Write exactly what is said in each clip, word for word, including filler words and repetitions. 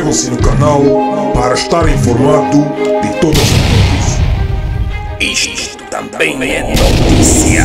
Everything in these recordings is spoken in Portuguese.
Inscrevam-se no canal para estar informado de todas as notícias. Isto também é notícia.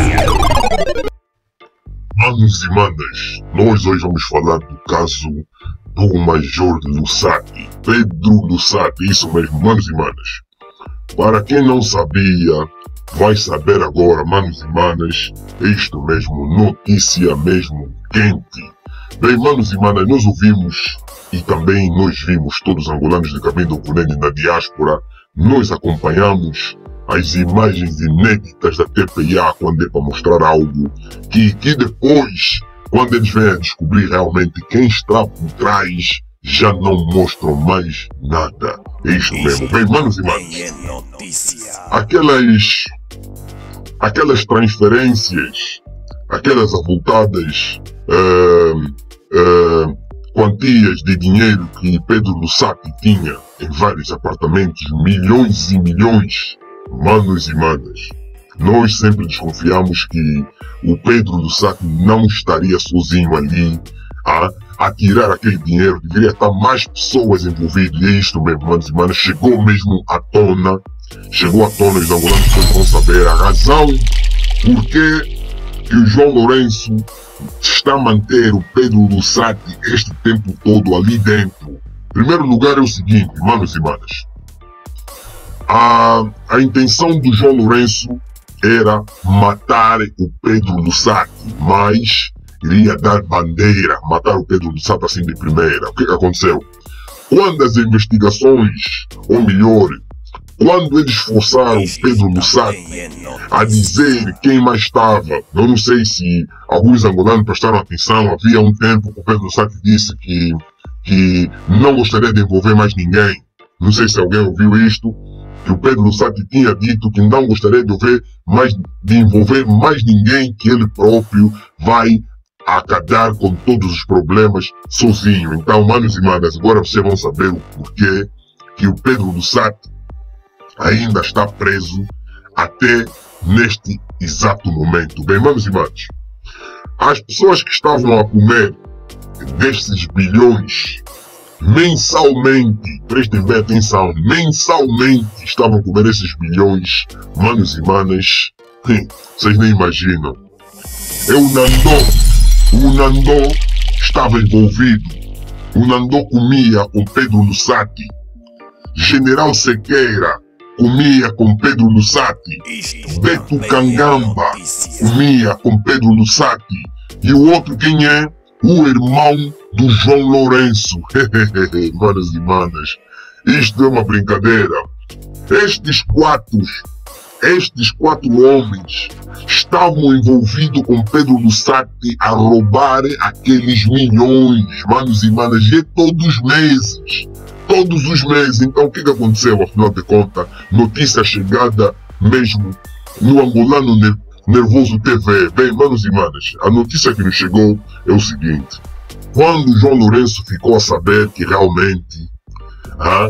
Manos e manas, nós hoje vamos falar do caso do Major Lussati, Pedro Lussati, isso mesmo, manos e manas. Para quem não sabia, vai saber agora, manos e manas, isto mesmo, notícia mesmo quente. Bem, manos e manas, nós ouvimos e também nós vimos, todos os angolanos de Cabinda do Cunene na diáspora, nós acompanhamos as imagens inéditas da T P I A quando é para mostrar algo que, que depois, quando eles vêm a descobrir realmente quem está por trás, já não mostram mais nada. É isto mesmo. Bem, manos e manas, aquelas, aquelas transferências, aquelas avultadas uh, uh, quantias de dinheiro que Pedro Lussati tinha em vários apartamentos, milhões e milhões, manos e manas, nós sempre desconfiamos que o Pedro Lussati não estaria sozinho ali a, a tirar aquele dinheiro, deveria estar mais pessoas envolvidas, e é isto mesmo, manos e manas, chegou mesmo à tona, chegou à tona, os angolanos vão saber a razão porque que o João Lourenço está a manter o Pedro Lussati este tempo todo ali dentro. Em primeiro lugar é o seguinte, manos e manas, a, a intenção do João Lourenço era matar o Pedro Lussati, mas iria dar bandeira, matar o Pedro Lussati assim de primeira. O que que aconteceu? Quando as investigações, ou melhor, quando eles forçaram Pedro Lussati a dizer quem mais estava, eu não sei se alguns angolanos prestaram atenção, havia um tempo que o Pedro Lussati disse que, que não gostaria de envolver mais ninguém. Não sei se alguém ouviu isto, que o Pedro Lussati tinha dito que não gostaria de, ouvir mais, de envolver mais ninguém, que ele próprio vai acabar com todos os problemas sozinho. Então, manos e manas, agora vocês vão saber o porquê que o Pedro Lussati ainda está preso até neste exato momento. Bem, manos e manas, as pessoas que estavam a comer destes bilhões mensalmente, prestem bem atenção, mensalmente estavam a comer esses bilhões, manos e manas, hum, vocês nem imaginam. É o Nandô, o Nandô estava envolvido, o Nandô comia com Pedro Lussati, General Sequeira comia com Pedro Lussati, Beto Kangamba comia com Pedro Lussati, e o outro quem é? O irmão do João Lourenço. Manos e manas, isto é uma brincadeira. Estes quatro, estes quatro homens estavam envolvidos com Pedro Lussati a roubar aqueles milhões, manos e manas, e todos os meses. Todos os meses. Então o que que aconteceu, afinal de contas? Notícia chegada mesmo no Angolano Nervoso T V. Bem, manos e manas, a notícia que nos chegou é o seguinte: quando o João Lourenço ficou a saber que realmente ah,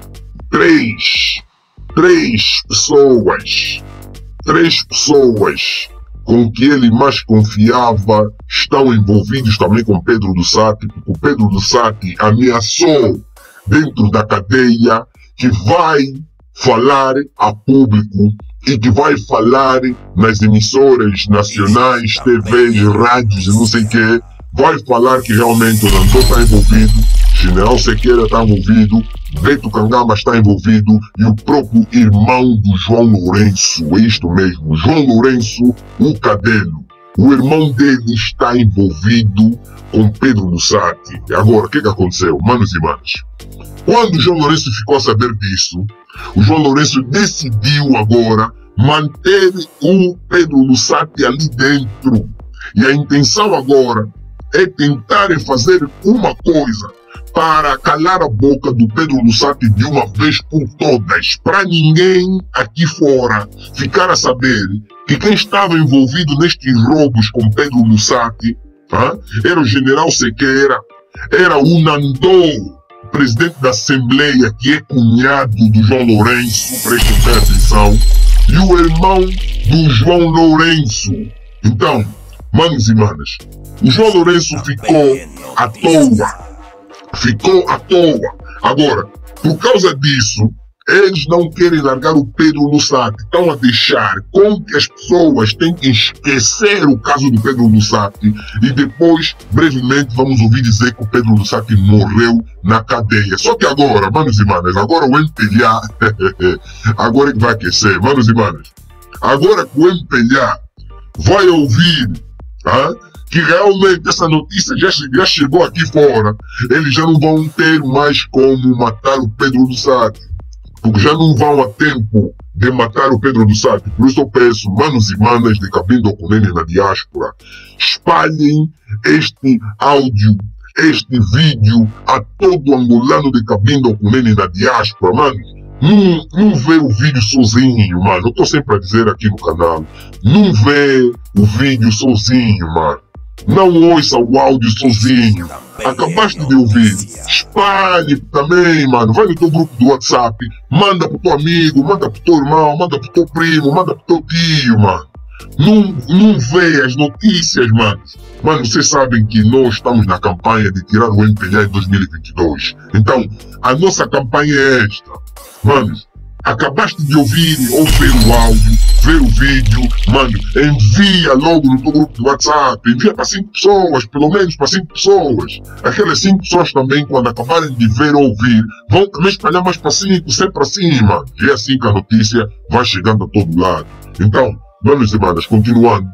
três, três pessoas, três pessoas com que ele mais confiava estão envolvidos também com Pedro Lussati, porque o Pedro Lussati ameaçou dentro da cadeia que vai falar a público e que vai falar nas emissoras nacionais, T Vs, rádios e não sei o que, vai falar que realmente o Nandô está envolvido, General Sequeira está envolvido, Beto Kangamba está envolvido e o próprio irmão do João Lourenço, é isto mesmo, João Lourenço, o Cadelo, o irmão dele está envolvido com Pedro Lussati. E agora, o que que aconteceu, manos e manas? Quando o João Lourenço ficou a saber disso, o João Lourenço decidiu agora manter o Pedro Lussati ali dentro. E a intenção agora é tentar fazer uma coisa para calar a boca do Pedro Lussati de uma vez por todas, para ninguém aqui fora ficar a saber que quem estava envolvido nestes roubos com Pedro Lussati ah, era o General Sequeira, era o Nandô, presidente da Assembleia, que é cunhado do João Lourenço, prestem bem atenção, e o irmão do João Lourenço. Então, manos e manas, o João Lourenço ficou à toa, ficou à toa, Agora, por causa disso, eles não querem largar o Pedro Lussat. Estão a deixar com que as pessoas têm que esquecer o caso do Pedro Lussat e depois, brevemente, vamos ouvir dizer que o Pedro Lussat morreu na cadeia. Só que agora, manos e manas, agora o M P L A, agora é que vai aquecer, manos e manas. Agora que o M P L A vai ouvir ah, que realmente essa notícia já, já chegou aqui fora, eles já não vão ter mais como matar o Pedro Lussat. Porque já não vão a tempo de matar o Pedro Lussat. Por isso eu peço, manos e manas de Cabinda Okunene na diáspora, espalhem este áudio, este vídeo a todo angolano de Cabinda Okunene na diáspora, mano. Não, não vê o vídeo sozinho, mano. Eu tô sempre a dizer aqui no canal. Não vê o vídeo sozinho, mano. Não ouça o áudio sozinho. Acabaste de ouvir. Espalhe também, mano. Vai no teu grupo do WhatsApp. Manda pro teu amigo, manda pro teu irmão, manda pro teu primo, manda pro teu tio, mano. Não, não vê as notícias, mano. Mano, vocês sabem que nós estamos na campanha de tirar o M P L A em dois mil e vinte e dois. Então, a nossa campanha é esta. Mano, acabaste de ouvir ou ver o áudio, ver o vídeo, mano, envia logo no teu grupo do WhatsApp, envia para cinco pessoas, pelo menos para cinco pessoas. Aquelas cinco pessoas também, quando acabarem de ver ou ouvir, vão também espalhar mais para cinco, sempre assim, mano. E é assim que a notícia vai chegando a todo lado. Então, manos e manas, continuando.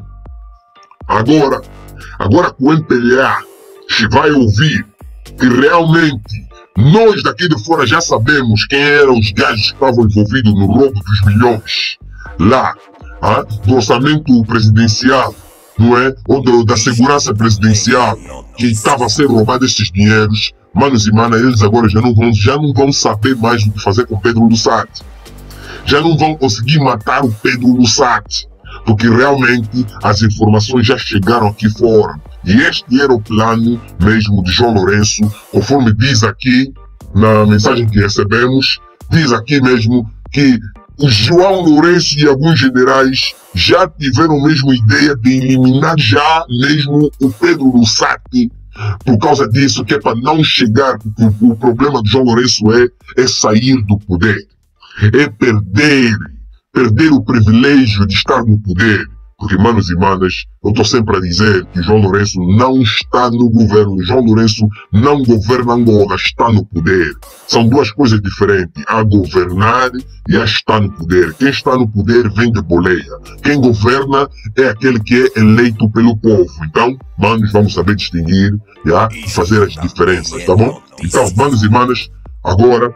Agora, agora que o M P L A vai ouvir que realmente nós daqui de fora já sabemos quem eram os gajos que estavam envolvidos no roubo dos milhões lá, ah, do orçamento presidencial, não é? Ou do, da segurança presidencial, que estava a ser roubado esses dinheiros. Manos e manas, eles agora já não vão, já não vão saber mais o que fazer com Pedro Lussat. Já não vão conseguir matar o Pedro Lussat, porque realmente as informações já chegaram aqui fora. E este era o plano mesmo de João Lourenço, conforme diz aqui na mensagem que recebemos, diz aqui mesmo que o João Lourenço e alguns generais já tiveram mesmo ideia de eliminar já mesmo o Pedro Lussat. Por causa disso, que é para não chegar, porque o problema do João Lourenço é, é sair do poder, é perder, perder o privilégio de estar no poder. Porque, manos e manas, eu estou sempre a dizer que João Lourenço não está no governo. João Lourenço não governa Angola, está no poder. São duas coisas diferentes. A governar e a estar no poder. Quem está no poder vem de boleia. Quem governa é aquele que é eleito pelo povo. Então, manos, vamos saber distinguir já, e fazer as diferenças, tá bom? Então, manos e manas, agora,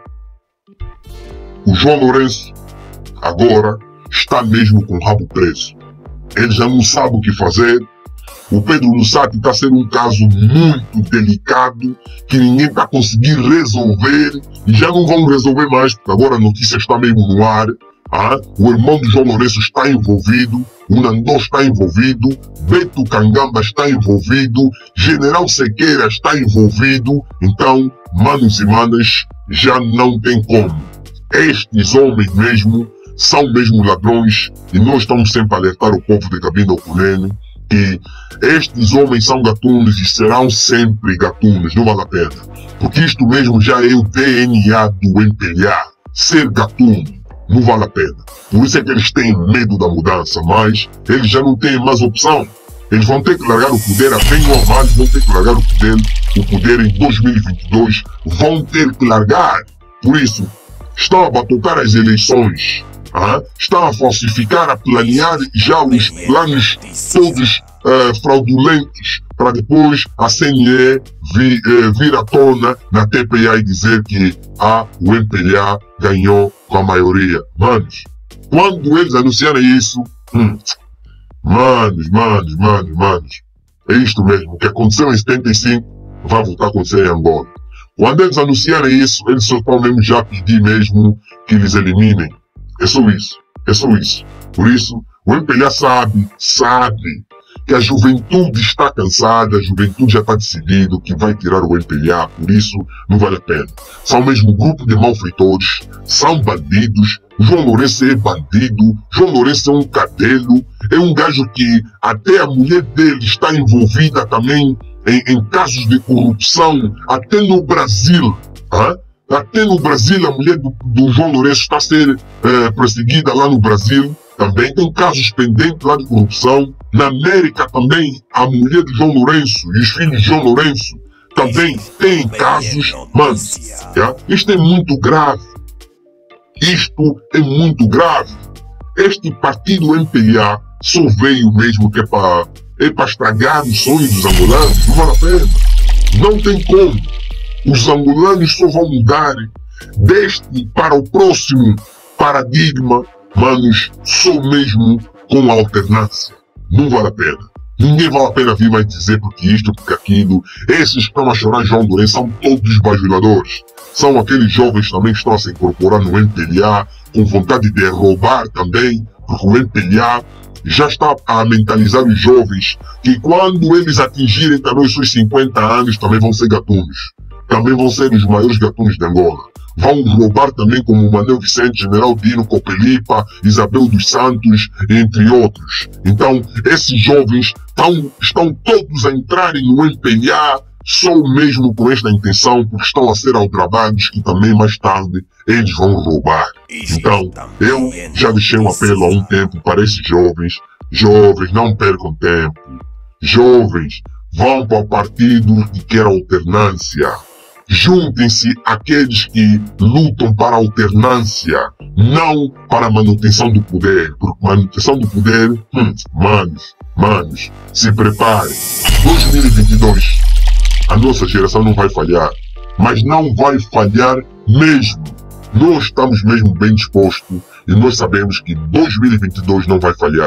o João Lourenço, agora, está mesmo com o rabo preso. Ele já não sabe o que fazer. O Pedro Lussat está a ser um caso muito delicado que ninguém está conseguindo resolver e já não vão resolver mais, porque agora a notícia está mesmo no ar. Ah? O irmão de João Lourenço está envolvido, o Nandô está envolvido, Beto Cangamba está envolvido, General Sequeira está envolvido. Então, manos e manas, já não tem como. Estes homens mesmo são mesmo ladrões e nós estamos sempre a alertar o povo de Cabinda Okunene que estes homens são gatunos e serão sempre gatunos, não vale a pena. Porque isto mesmo já é o D N A do M P L A, ser gatuno, não vale a pena. Por isso é que eles têm medo da mudança, mas eles já não têm mais opção. Eles vão ter que largar o poder, a bem ou a mal, vão ter que largar o poder, o poder em dois mil e vinte e dois, vão ter que largar. Por isso, estão a batucar as eleições. Ah, está a falsificar, a planear já os planos todos uh, fraudulentos para depois a C N E vir, uh, vir à tona na T P A e dizer que ah, o M P L A ganhou com a maioria. Manos, quando eles anunciarem isso, hum, manos, manos, manos, manos, é isto mesmo, o que aconteceu em setenta e cinco vai voltar a acontecer em Angola. Quando eles anunciarem isso, eles só estão mesmo já a pedir mesmo que eles eliminem. É só isso, é só isso. Por isso, o M P L A sabe, sabe que a juventude está cansada, a juventude já está decidido que vai tirar o M P L A, por isso não vale a pena. São mesmo um grupo de malfeitores, são bandidos, João Lourenço é bandido, João Lourenço é um cadelo, é um gajo que até a mulher dele está envolvida também em, em casos de corrupção, até no Brasil. Hein? Até no Brasil, a mulher do, do João Lourenço está a ser eh, perseguida lá no Brasil. Também tem casos pendentes lá de corrupção. Na América também, a mulher de João Lourenço e os filhos de João Lourenço também têm casos. Mano, yeah? Isto é muito grave. Isto é muito grave. Este partido M P A só veio mesmo que é para é para estragar os sonhos dos angolanos. Não vale a pena. Não tem como. Os angolanos só vão mudar deste para o próximo paradigma, manos, só mesmo com a alternância. Não vale a pena. Ninguém vale a pena vir mais dizer porque isto, porque aquilo. Esses que estão a chorar João Lourenço são todos bajuladores. São aqueles jovens também que estão a se incorporar no M P A com vontade de roubar também, porque o M P A já está a mentalizar os jovens que quando eles atingirem também os seus cinquenta anos também vão ser gatunos. Também vão ser os maiores gatunos de Angola. Vão roubar também como Manuel Vicente, General Dino, Copelipa, Isabel dos Santos, entre outros. Então, esses jovens tão, estão todos a entrarem no M P A só mesmo com esta intenção, porque estão a ser aldrabados e também mais tarde eles vão roubar. Então, eu já deixei um apelo há um tempo para esses jovens. Jovens, não percam tempo. Jovens, vão para o partido que quer alternância. Juntem-se àqueles que lutam para a alternância, não para a manutenção do poder. Porque manutenção do poder, hum, manos, manos, se preparem. dois mil e vinte e dois, a nossa geração não vai falhar, mas não vai falhar mesmo. Nós estamos mesmo bem dispostos e nós sabemos que dois mil e vinte e dois não vai falhar.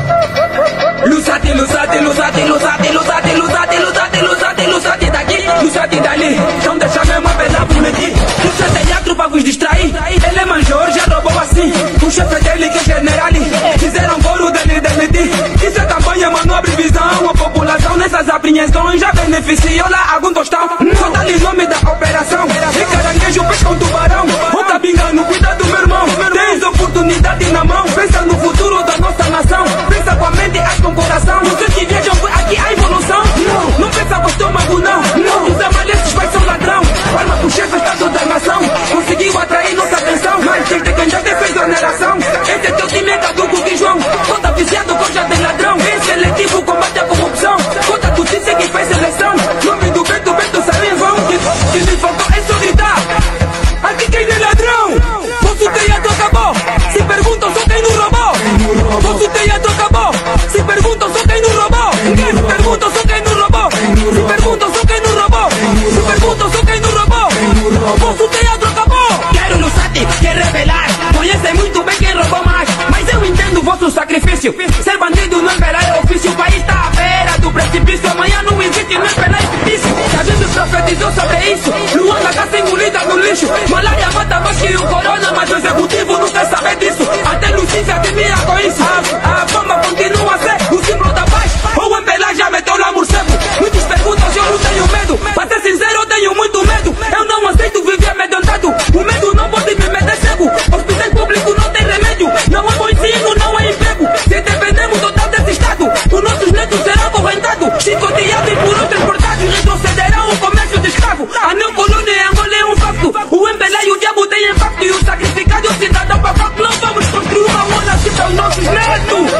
Lusate, lusate, lusate, lusate, lusate, lusate, lusate, lusate, lusate daqui, lusate dali. Não deixa mesmo apelar por medir. Lusate a tropa vos distrair. Ele é major, já roubou assim. O chefe dele que é general. Fizeram coro dele demitir. Isso é campanha, mano, abre visão. A população nessas apreensões já beneficiou lá algum tostão. Só dá-lhe o nome da operação. E caranguejo pesca um tubarão. Ou tá pingando, cuidado meu irmão. Tens oportunidade na mão. Pensa no futuro da nossa nação. Pensa com a mente e com o coração. Vocês que viajam por aqui a evolução. Não, não pensa com o estômago não. Não, os amalheces vai ser um ladrão. Arma com o chefe estado da nação. Conseguiu atrair nossa atenção. Mas desde quem já fez oneração. Esse é teu time, é caduco que João. Conta viciado, coja de ladrão. Em seletivo combate a corrupção. Conta tu disse que fez seleção. Nome do Beto, Beto sabe em vão. Que me faltou é só gritar. Aqui quem é ladrão? Posso ter a tua acabou. Se perguntam só quem não roubou. Posso ter a tua acabou. Se perguntam só quem não roubou. Se perguntam só quem não roubou. Se perguntam só quem não roubou. Se perguntam só quem não roubou. Posso ter a tua acabou. Quero Lusate, quer revelar. Conhecem muito bem quem roubou mais. Mas eu entendo o vosso sacrifício. Ser bandido não é ofício. O país está à beira do precipício. Amanhã não existe, não é difícil. A gente profetizou sobre isso. Luanda cá se engolida no lixo. Malária mata mais que o corona, mas o executivo não quer saber disso. Até Lucifer temia com isso. A, a bomba continua a ser o símbolo da paz. O M P A já meteu lá morcego. Muitas perguntas eu não tenho medo. Pra ser sincero eu tenho muito medo. Eu não aceito viver amedrontado. O medo não pode me meter cego. Hospital público não tem remédio. Não é bom ensino, não é emprego. Se dependemos total desse estado, os nossos netos serão acorrentados. Chicoteados e por outros portados. Retrocederão o comércio de escravo. A neocolônia em Angola é um facto. O M P A e o diabo têm impacto. E o sacrificado cidadão para facto. Não vamos construir uma Angola assim para os nossos netos.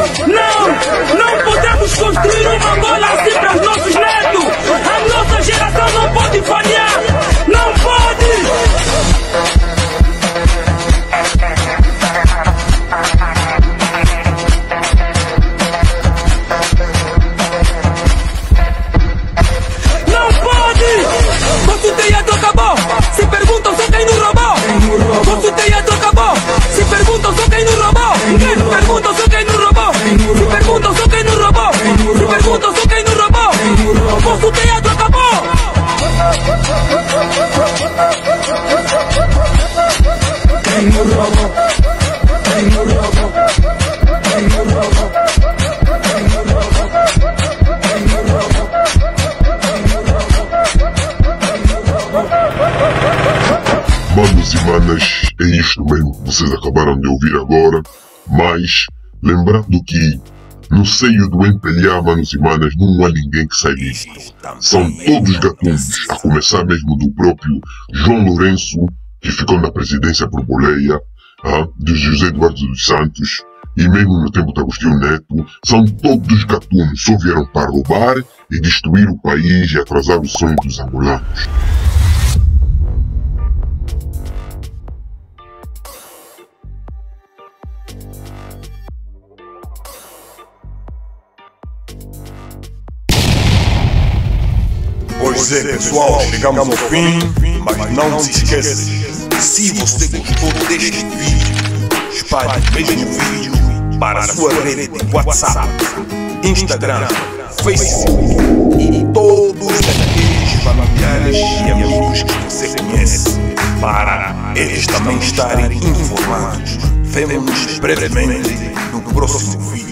Não, não podemos construir uma Angola assim para os nossos netos. A nossa geração não pode falhar. Não pode. Não pode. Posso ter a tua acabou. Se perguntam só quem não roubou. Posso ter a tua acabou. Se perguntam só quem não roubou. Se perguntam só quem não roubou. Se perguntam só quem não roubou. Se perguntam só quem não roubou. Posso ter a tua acabou. Quem não roubou. Quem não roubou. Quem não roubou. Quem não roubou. Quem não roubou. Manos e manas, é isto mesmo que vocês acabaram de ouvir agora, mas lembrando que No seio do M P L A, manos e manas, não há ninguém que sai disto. São todos gatunos, a começar mesmo do próprio João Lourenço, que ficou na presidência por boleia, ah, de José Eduardo dos Santos, e mesmo no tempo de Agostinho Neto, são todos gatunos, só vieram para roubar e destruir o país e atrasar o sonho dos angolanos. Pois é, pessoal, chegamos ao fim, mas não se esqueça, se você gostou deste vídeo, espalhe o mesmo vídeo para a sua rede de WhatsApp, Instagram, Facebook e todos aqueles familiares e amigos que você conhece, para eles também estarem informados. Vemo-nos brevemente no próximo vídeo.